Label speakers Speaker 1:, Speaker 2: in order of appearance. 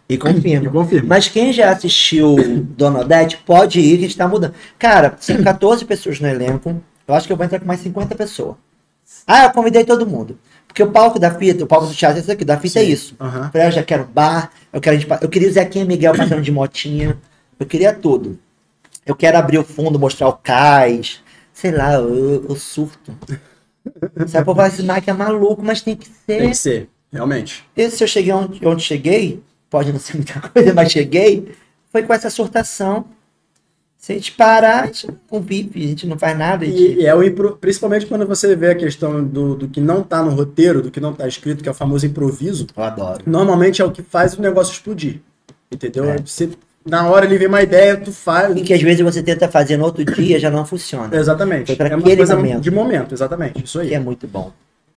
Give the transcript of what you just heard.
Speaker 1: E confirma.
Speaker 2: E confirma.
Speaker 1: Mas quem já assistiu Dona Odete pode ir, que a gente tá mudando. Cara, são 14 pessoas no elenco. Eu acho que eu vou entrar com mais 50 pessoas. Ah, eu convidei todo mundo. Porque o palco da fita, o palco do teatro é isso aqui, da fita é
Speaker 2: Sim.
Speaker 1: isso.
Speaker 2: Aham.
Speaker 1: Eu já quero bar, eu queria o Zequinha Miguel passando de motinha, eu queria tudo. Eu quero abrir o fundo, mostrar o cais, sei lá, eu surto. Sabe, o povo vai ensinar que é maluco, mas tem que
Speaker 2: Tem
Speaker 1: ser.
Speaker 2: que ser, realmente.
Speaker 1: E se eu cheguei onde cheguei, pode não ser muita coisa, mas cheguei, foi com essa surtação. Se a gente parar, a gente não vive, a gente não faz nada. A gente...
Speaker 2: E é principalmente quando você vê a questão do que não tá no roteiro, do que não tá escrito, que é o famoso improviso,
Speaker 1: Eu adoro.
Speaker 2: normalmente é o que faz o negócio explodir. Entendeu?
Speaker 1: É.
Speaker 2: Você, na hora ele vem uma ideia, tu faz.
Speaker 1: E que às vezes você tenta fazer no outro dia, já não funciona.
Speaker 2: Exatamente.
Speaker 1: Foi para
Speaker 2: É uma
Speaker 1: aquele
Speaker 2: coisa
Speaker 1: momento.
Speaker 2: de momento, exatamente. Isso aí.
Speaker 1: Que é muito bom.